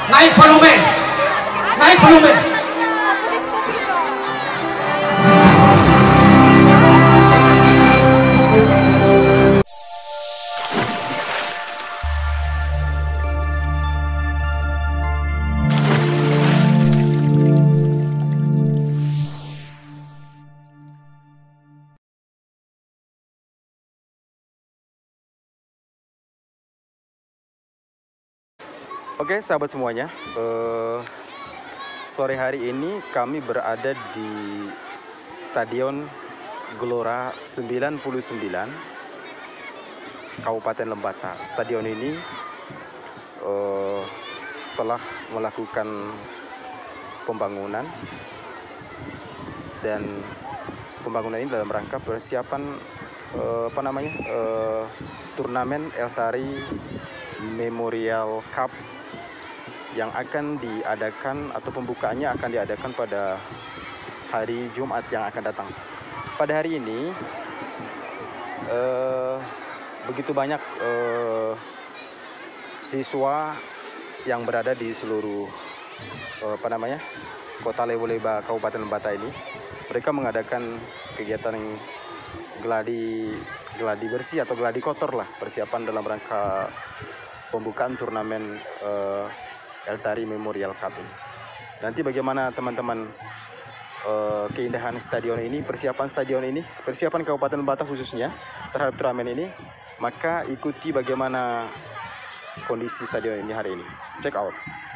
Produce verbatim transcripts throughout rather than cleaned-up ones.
Naik volume, naik volume. Oke sahabat semuanya, uh, sore hari ini kami berada di Stadion Gelora sembilan puluh sembilan Kabupaten Lembata. Stadion ini uh, telah melakukan pembangunan, dan pembangunan ini dalam rangka persiapan uh, apa namanya uh, turnamen Eltari Memorial Cup yang akan diadakan atau pembukaannya akan diadakan pada hari Jumat yang akan datang. Pada hari ini eh, begitu banyak eh, siswa yang berada di seluruh eh, apa namanya kota Lewo-Leba Kabupaten Lembata ini. Mereka mengadakan kegiatan yang geladi geladi bersih atau geladi kotor lah, persiapan dalam rangka pembukaan turnamen eh, Eltari Memorial Cup ini. Nanti bagaimana teman-teman uh, keindahan stadion ini, persiapan stadion ini, persiapan Kabupaten Lembata khususnya terhadap turnamen ini, maka ikuti bagaimana kondisi stadion ini hari ini. Check out.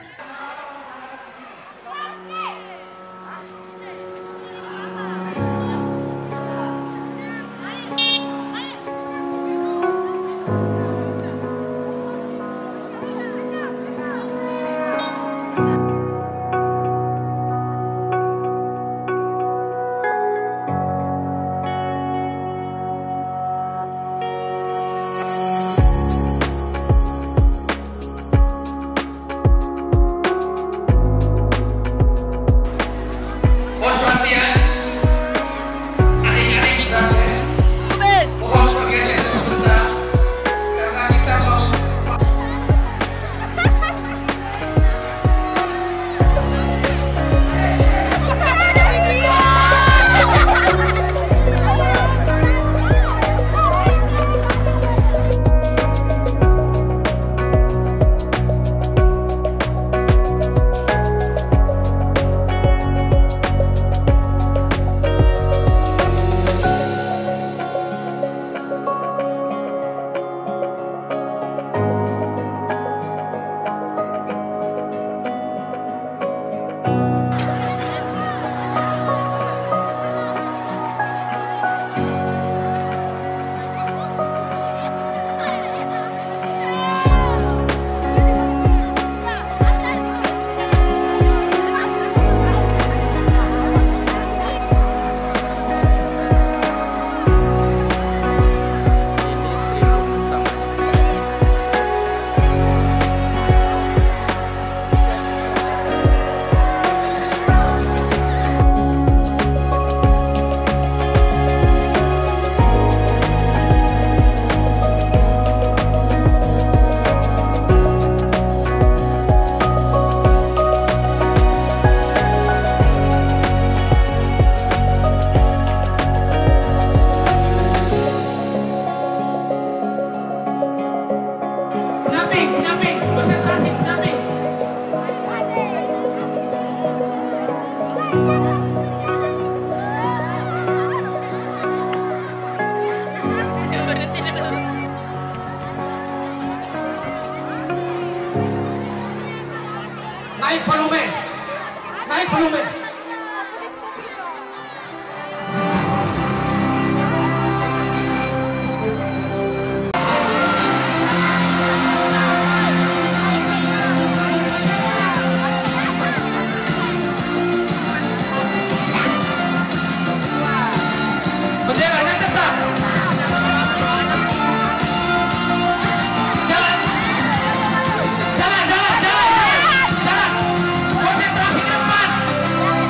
Naik volume, naik volume. Benderanya tetap. Jalan, jalan, jalan, jalan, jalan. Konsentrasi ke depan.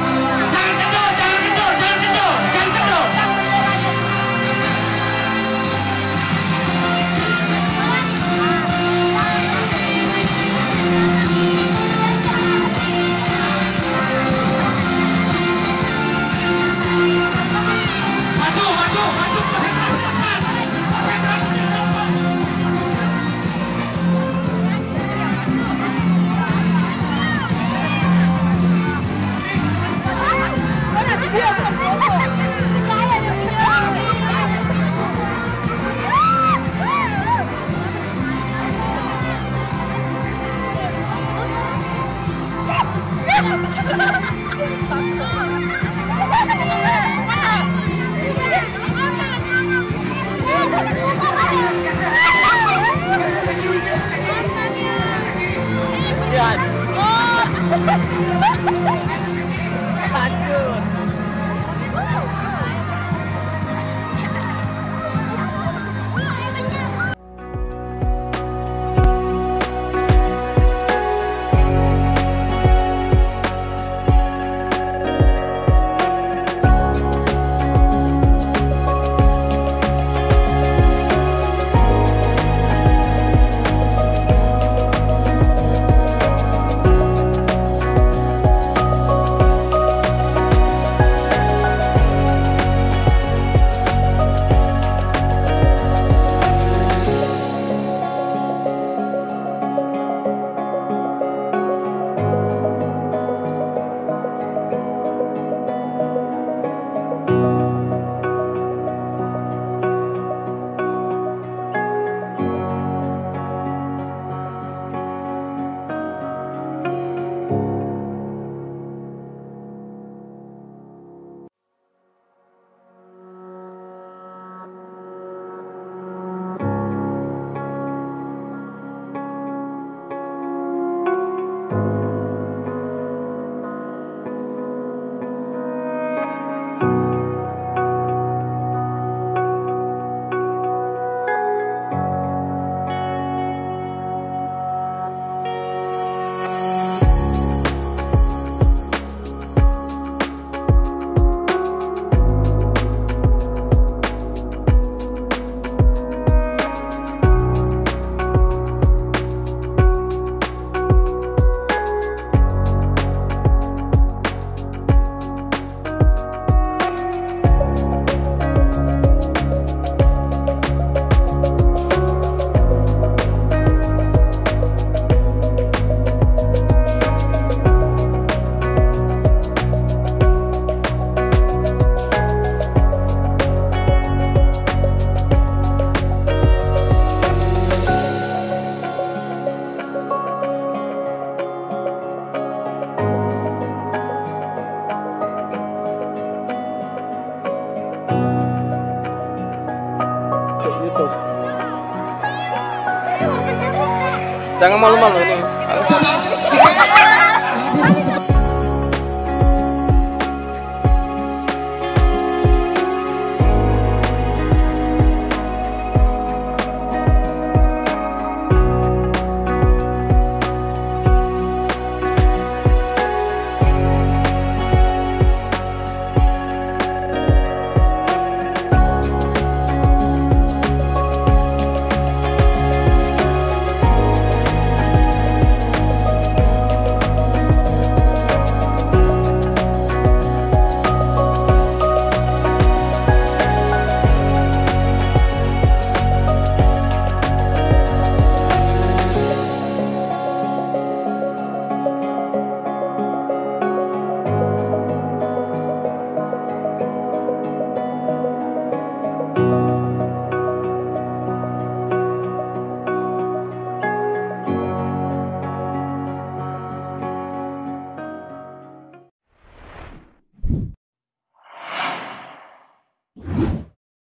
Jangan malu-malu ini. Coba